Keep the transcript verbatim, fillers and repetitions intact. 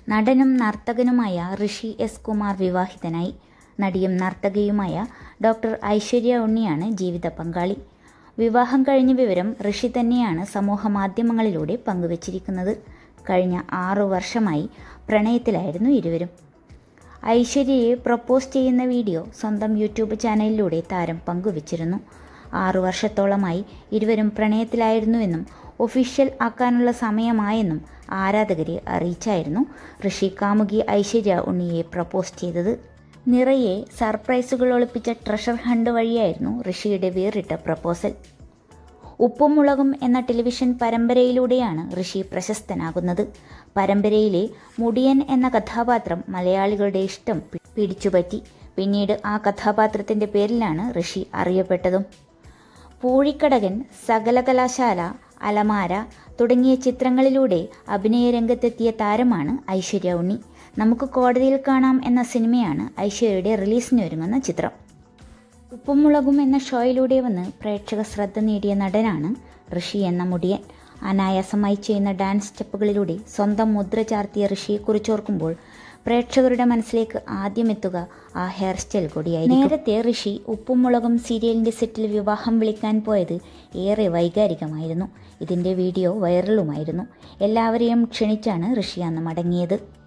നടനും നർത്തകനുമായ ഋഷി എസ് കുമാർ വിവാഹിതനായി. നടിയും നർത്തകിയുമായ ഡോക്ടർ ഐശ്വര്യ ഉണ്ണിയാണ് ജീവിത പങ്കാളി. വിവാഹം കഴിഞ്ഞ വിവരം ഋഷി തന്നെയാണ് സമൂഹ മാധ്യമങ്ങളിലൂടെ പങ്കുവച്ചിരിക്കുന്നത്. കഴിഞ്ഞ ആറു വർഷമായി പ്രണയത്തിലായിരുന്നു ഇരുവരും. ഐശ്വര്യയെ പ്രപ്പോസ് ചെയ്യുന്ന വീഡിയോ സ്വന്തം യൂട്യൂബ് ചാനലിലൂടെ താരം പങ്കുവച്ചിരുന്നു. ആറു വർഷത്തോളമായി ഇരുവരും പ്രണയത്തിലായിരുന്നുവെന്നും ഒഫീഷ്യൽ ആക്കാനുള്ള സമയമായെന്നും ആരാധകരെ അറിയിച്ചായിരുന്നു ഋഷി കാമുകി ഐശ്വര്യ ഉണ്ണിയെ പ്രപ്പോസ് ചെയ്തത്. നിറയെ സർപ്രൈസുകൾ ഒളിപ്പിച്ച ട്രഷർ ഹണ്ട് വഴിയായിരുന്നു ഋഷിയുടെ വേറിട്ട പ്രപ്പോസൽ. ഉപ്പും മുളകും എന്ന ടെലിവിഷൻ പരമ്പരയിലൂടെയാണ് ഋഷി പ്രശസ്തനാകുന്നത്. പരമ്പരയിലെ മുടിയൻ എന്ന കഥാപാത്രം മലയാളികളുടെ ഇഷ്ടം പിടിച്ചുപറ്റി. പിന്നീട് ആ കഥാപാത്രത്തിന്റെ പേരിലാണ് ഋഷി അറിയപ്പെട്ടതും. പൂഴിക്കടകൻ, സകലകലാശാല, അലമാര തുടങ്ങിയ ചിത്രങ്ങളിലൂടെ അഭിനയ രംഗത്തെത്തിയ താരമാണ് ഐശ്വര്യ ഉണ്ണി. നമുക്ക് കോടതിയിൽ കാണാം എന്ന സിനിമയാണ് ഐശ്വര്യയുടെ റിലീസിനൊരുങ്ങുന്ന ചിത്രം. ഉപ്പും മുളകും എന്ന ഷോയിലൂടെ വന്ന് പ്രേക്ഷക ശ്രദ്ധ നേടിയ നടനാണ് ഋഷി എന്ന മുടിയൻ. അനായാസമായി ചെയ്യുന്ന ഡാൻസ് സ്റ്റെപ്പുകളിലൂടെ സ്വന്തം മുദ്ര ചാർത്തിയ ഋഷിയെക്കുറിച്ചോർക്കുമ്പോൾ പ്രേക്ഷകരുടെ മനസ്സിലേക്ക് ആദ്യം എത്തുക ആ ഹെയർ സ്റ്റൈൽ കൂടിയായിരിക്കും. നേരത്തെ ഋഷി ഉപ്പും മുളകും സീരിയലിന്റെ സെറ്റിൽ വിവാഹം വിളിക്കാൻ പോയത് ഏറെ വൈകാരികമായിരുന്നു. ഇതിന്റെ വീഡിയോ വൈറലുമായിരുന്നു. എല്ലാവരെയും ക്ഷണിച്ചാണ് ഋഷി അന്ന് മടങ്ങിയത്.